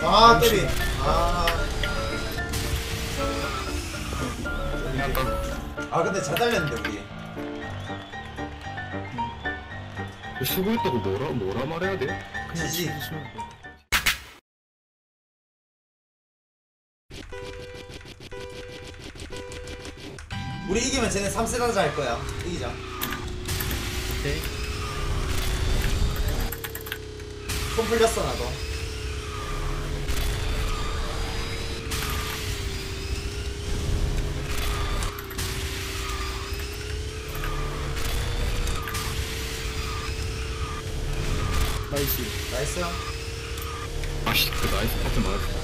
아 깨비. 아. 아 근데 잘 달렸는데 우리. 수고했다고 뭐라 말해야 돼? 지지. 우리 이기면 쟤네 3세 다자 할 거야. 이기자. 오케이. 손 풀렸어 나도. 나이스. 나이스. 아씨 그 나이스 파트 맞았어.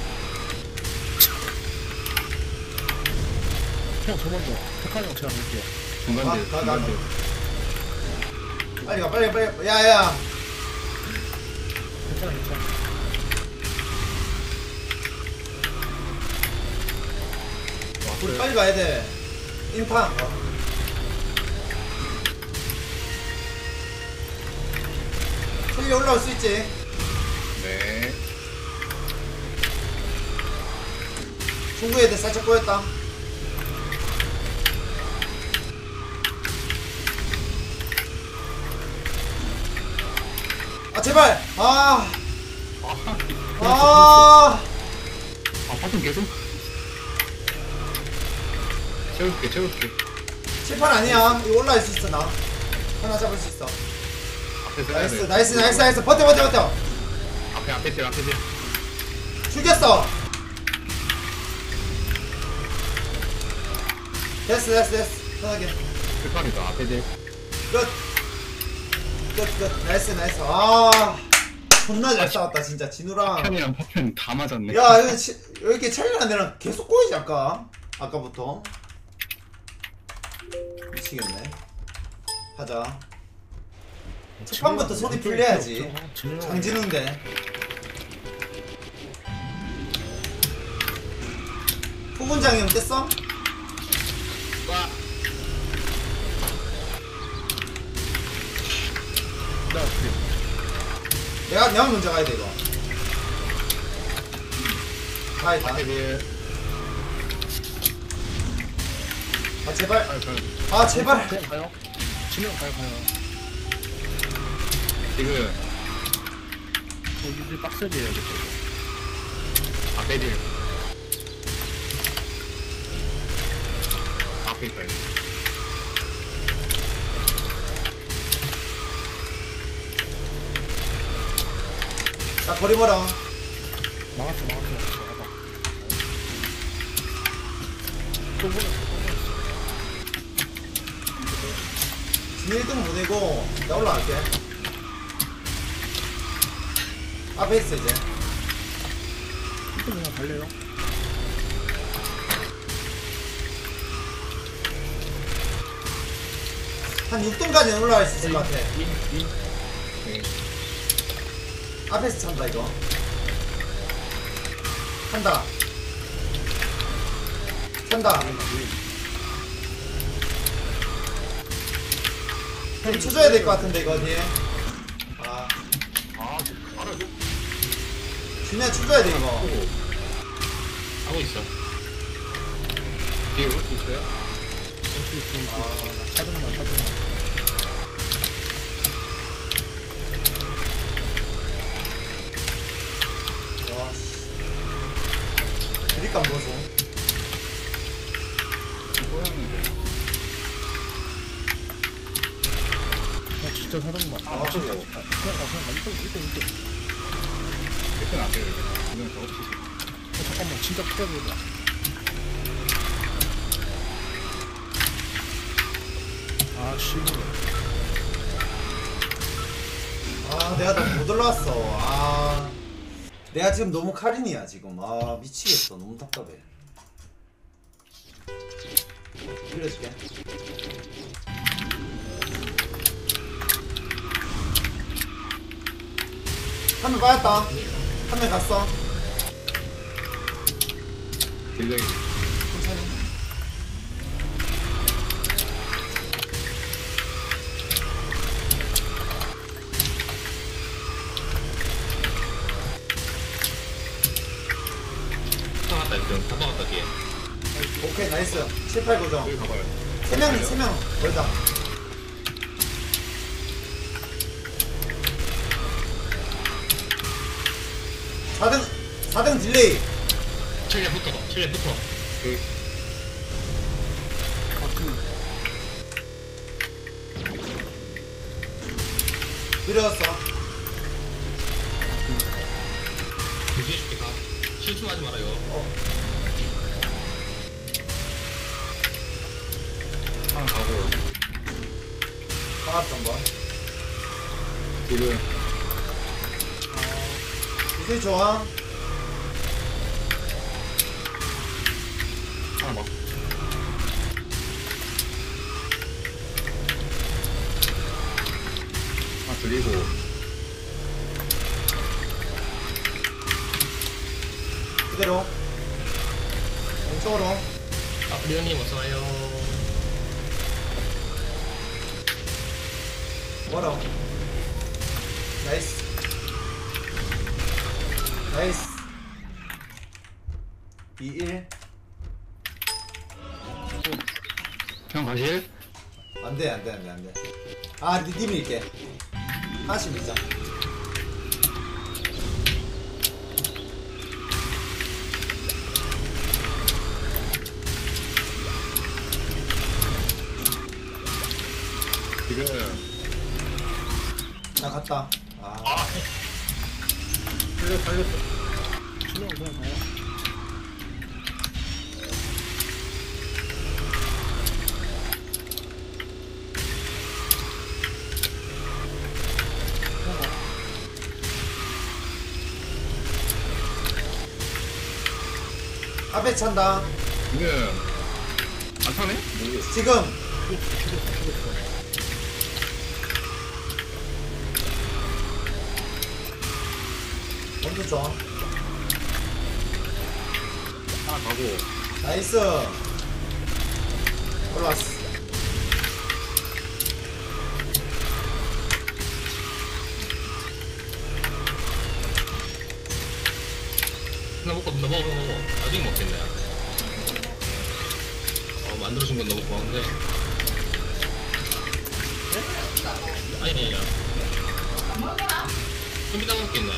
형, 저 먼저. 백환 형 제가 볼게요. 중간대 가. 중간대. 빨리 가 빨리. 야야. 괜찮아, 괜찮아. 우리 빨리 가야 돼. 인파. 저기 올라올 수 있지. 네. 중구 애들 살짝 꼬였다. 아 제발. 아. 파트 계속. 채울게. 칠판 아니야. 이거 올라올 수 있어 나. 하나 잡을 수 있어. 앞에 서야 돼. 나이스. 버텨. 앞에 들. 죽였어. 됐어. 편하게. 끝판이다 앞에 들. 끝. 나이스. 아. 존나 잘 싸웠다 진짜 진우랑. 편이랑 파편 다 맞았네. 야 여기 첼리랑 내랑 계속 꼬이지 아까부터. 미치겠네. 하자. 첫 판부터 소리 풀려야지. 장진우인데. 후군장이 형 깼어? 와. 내가 먼저 가야 돼 이거. 가야겠다. 앞에 들. 아 제발. 아, 제발. 그냥 가요. 진우 형 가요. 지금 이제 빡세게 해야겠다. 앞에 들. 앞에 있다. 나 거리 멀어. 막았어. 또 보내. 진우 1등 보내고 나 올라갈게. 앞에 있어 이제. 또 그냥 갈래요? 한 6등까지는 올라갈 수 있을 것 같아. 네. 앞에서 찬다 이거. 찬다. 형 쳐줘야 될 것 같은데 이거 뒤에. 아 알아줘. 준이야 쳐줘야 돼 이거. 하고 있어. 뒤에 올 수 있어요? 차등만. 와씨. 드립감 보소. 진짜 차등만. 저거. 그냥 가. 1등. 끝은 안 돼요. 이건 작업실. 잠깐만, 진짜 크게 내가 너무 못 올라왔어. 내가 지금 너무 카린이야 지금. 미치겠어. 너무 답답해. 빌려줄게. 한 명 빠졌다. 한 명 갔어. 딜량이. 천천히. 다 막았다 뒤에. 오케이 나이스 7, 8 고정 여기 가봐요. 3명 걸다 4등 딜레이 7렙부터. 그 밀어졌어 유지해줄게 가. 실수하지 말아요. 하나 가고 박았어 한번 지금 이슬 좋아 하나 막 하나 들리고 그대로 왼쪽으로 리오님 어서와요. 뭐라고 나이스 2-1 형 가실? 안돼 아 니 밀게 하나씩 밀자 지금 나 갔다 아 달렸어. 그냥 가요. 앞에 찬다 지금 안 타네? 모르겠어. 지금 먼저 줘 하나 가고 나이스 올라왔어 나 먹고 먹어. 나중에 먹겠네. 만들어준 건 너무 고마운데. 아니야. 좀 이따 먹겠네.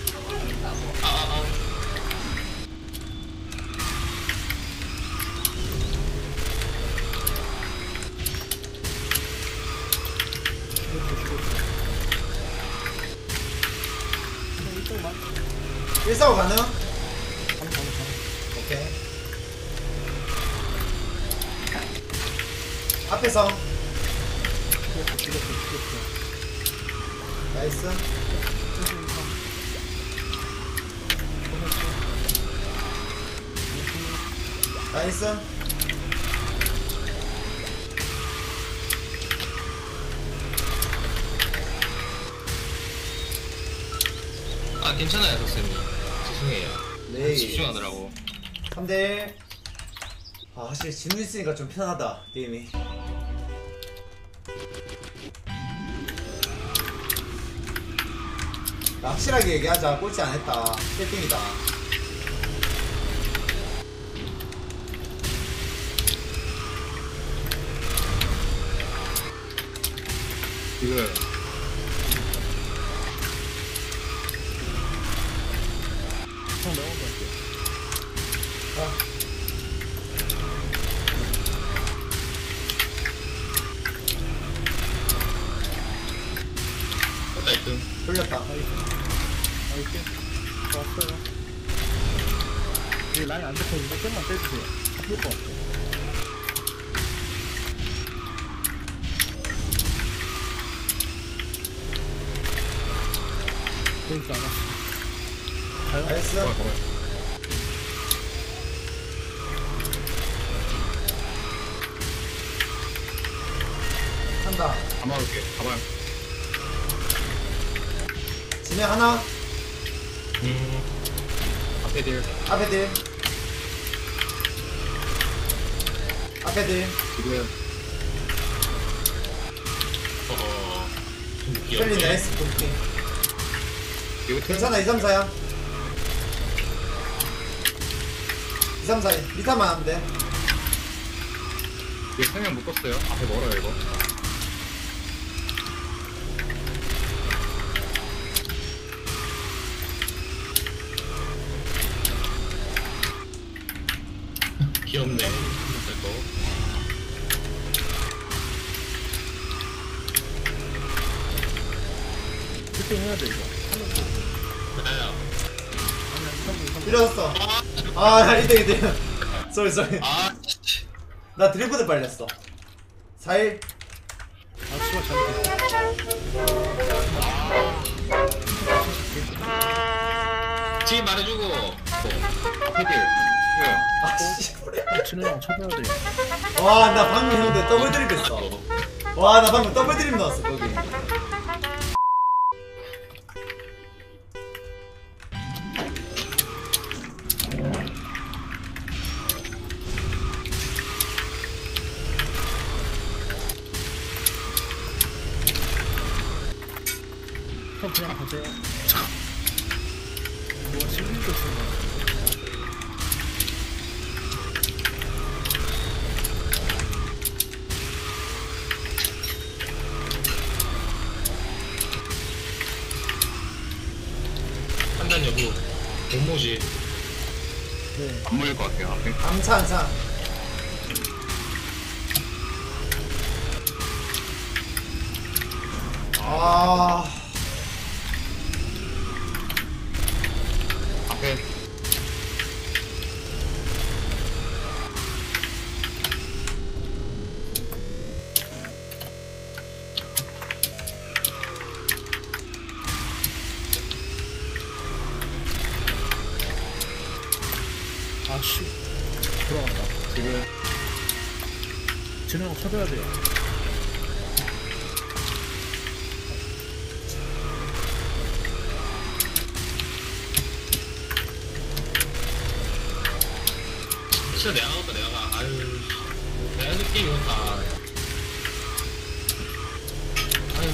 일사고 가능? 오케이 앞에서 나이스 나이스 괜찮아요, 선생님. 죄송해요. 네 집중하느라고. 3대1 아 확실히 진우 있으니까 좀 편하다 게임이 나 확실하게 얘기하자 꼴찌 안했다 1등이다 지금 형 내가 먼저 할게. 나이스. 돌렸다 나이스. 좋았어요. 이 라인 안 잡혔는데 좀만 빼주세요. 아플 것 같아. 보이지 않았어. 가요? 나이스 가봐요. 한다 가봐올게. 가봐요. 진행 하나 앞에 딜 앞에 딜 앞에 딜 지금 좀 펠리 귀엽네. 나이스 볼팅 이거 텔 괜찮아 2, 3, 4야 2, 3, 4, 1 리타만 하면 돼. 이거 생명 묶었어요. 앞에 멀어요 이거. 귀엽네. 이거. 그때 해야 돼 이거. 나야. 아니야 3분 밀어졌어. 아 리타. 쏘리. 아, 나 드리프트 빨렸어. 4, 1 아 씨발 잘못했어. 지 말해주고. 헤드. 아 씨. 진우 형 쳐줘야 돼. 와 나 방금 형들 더블 드립 했어. 와 나 방금 더블 드립 넣었어 거기. 형 그냥 가세요. 뭐가 11도 쓰네. 판단 여부. 공모지. 네. 안 모일 것 같아요 앞에. 암차. 아 앞에. 아씨. 돌아간다. 지금 진우 형 쳐줘야 돼요. 진짜 내가 갔다 내가 가. 아유. 내가 해줄 게임 이거 다. 아유.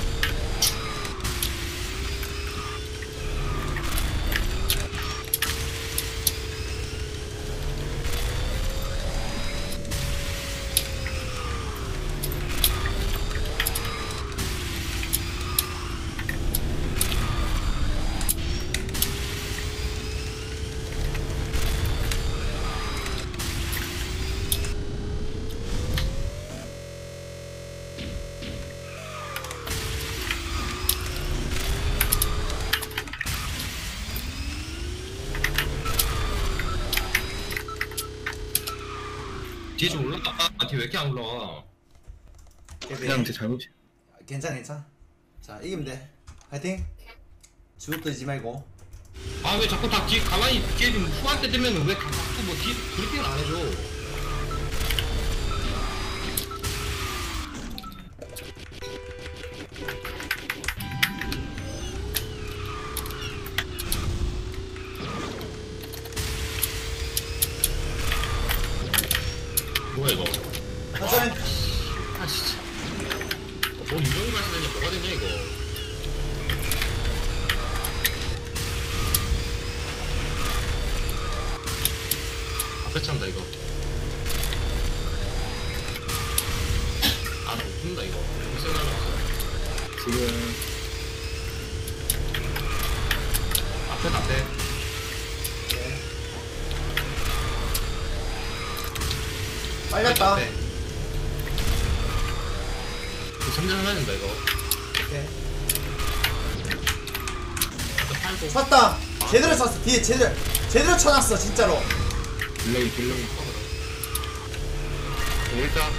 뒤에 좀 올라가. 아, 뒤에 왜 이렇게 안 올라가? 그냥 제 잘못이. 괜찮아. 자 이기면 돼. 화이팅. 주눅 들지 말고. 아, 왜 자꾸 다 뒤에 가만히 뒤에 좀 후할 때 되면 왜 자꾸 뭐 뒤에 브리핑을 안 해줘? 뭐야 이거? 천천히. 아 진짜. 뭔 유령이 발생되냐 뭐가 되냐 이거? 앞에 찬다 이거. 아, 나 못 푼다 이거. 무슨 날라왔어. 지금 앞에. 빨렸다. 이거 점점 해야 된다 이거. 오케이. 이거 팔고. 쳤다. 제대로 쳤어. 뒤에 제대로 쳐놨어 진짜로. 딜레이. 일단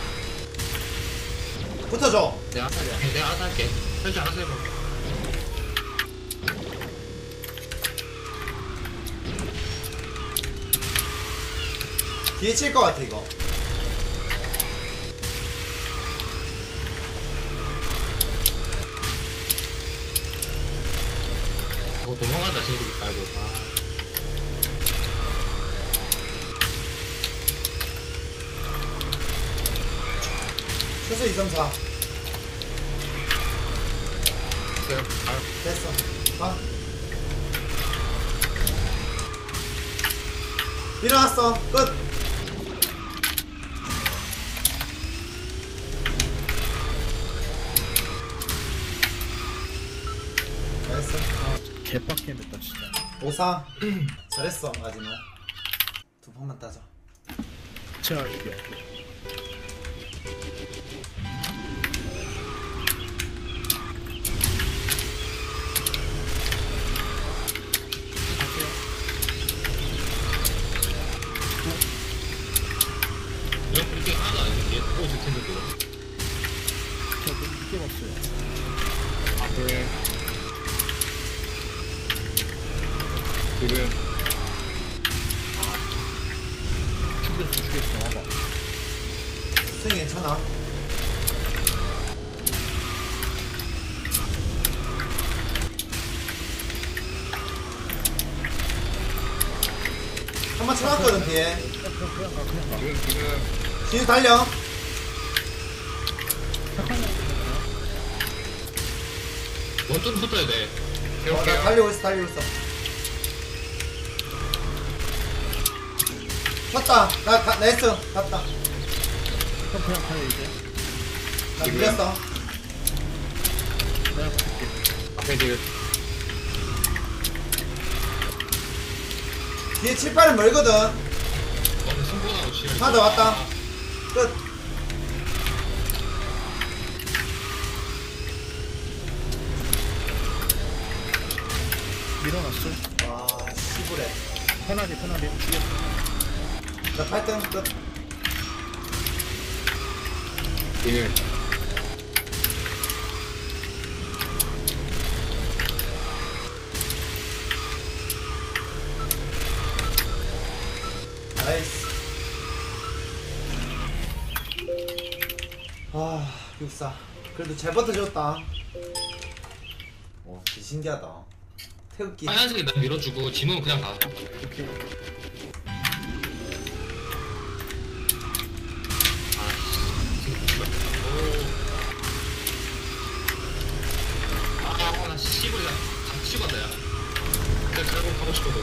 붙어줘. 내가 알아서 할게. 설치 알아서 해봐. 뒤에 칠 것 같아 이거. 도망간다 친구 말고. 아. 최소 2, 3, 4. 됐어요. 됐어. 가. 일어났어. 끝. 잘했어. 개빡겜했다 진짜. 5사. 잘했어 아지노. 두 판만 따자. 제가 이겨. 이런 브리핑 하나도 안 했는데 보고 있을 텐데 그거. 제가 너무 늦게 봤어요. 앞에 지금 죽였어 와봐. 수행 괜찮아. 한번 쳐놨거든 뒤에. 그냥 가. 지금 뒤에 달려. 원점 붙어야 돼. 나 달리고 있어 달리고 있어. 쳤다. 나이스. 갔다. 형 그냥 가요 이제. 나 밀렸어. 내가 갈게. 앞에 지금 뒤에 칠판은 멀거든. 승부하고 시간. 하나 더 왔다. 끝. 밀어놨어. 와 시부래. 페널티 죽였어. 나 8등 끝. 지금 나이스. 아 64. 그래도 잘 버텨줬다. 오 진짜 신기하다. 태극기. 하얀색이 나 밀어주고 진호는 그냥 가. 오케이. 나 씨발이야. 같이 간다 야. 내가 결국 가고 싶어도.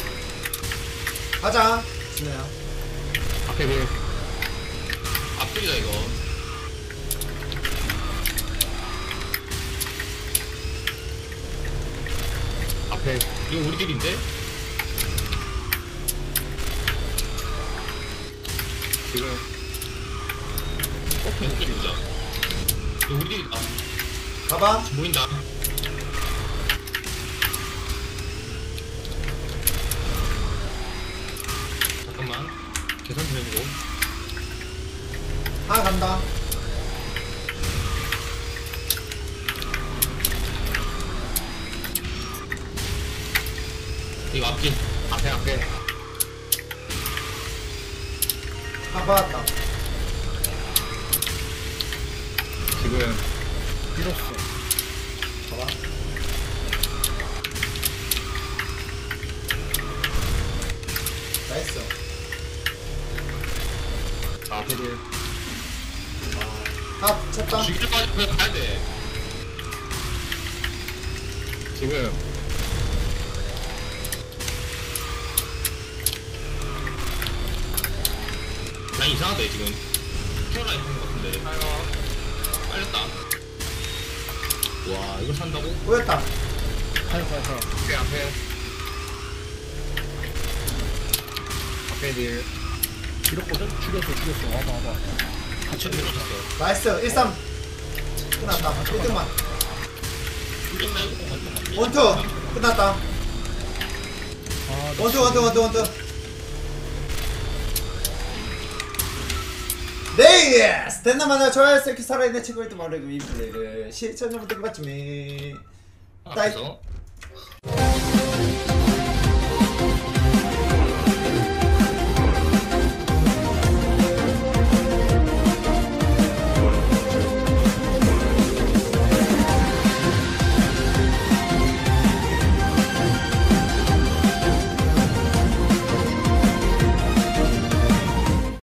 가자. 진호야. 앞에 지금 앞들이다 이거. 앞에 이거 우리 집인데? 지금 왼쪽 보자. 이거 우리 집이다. 가봐. 보인다. 잠깐만. 계산 좀 해보고. 하나 간다. 이거 앞길. 앞에 하나 받았다. 지금 밀었어. 봐봐. 나이스. 앞에 지금 아 쳤다. 죽일 빠지고 그냥 가야 돼. 지금 난 이상하다 지금. 캐롤라인 있는 것 같은데. 빨렸다. 와 이거 산다고? 보였다. 가요. 앞에 지금 밀었거든? 죽였어. 와봐. 같이 밀어줬어. 나이스. 1-3. 끝났다. 1등만. 죽였다 이거. 원투. 끝났다. 아, 원투. 네! 스탠드만에 좋아요, 셀키 살아있는 친구들도 말하고 이 플레이를 시청자분들 맞춤이 앞에서.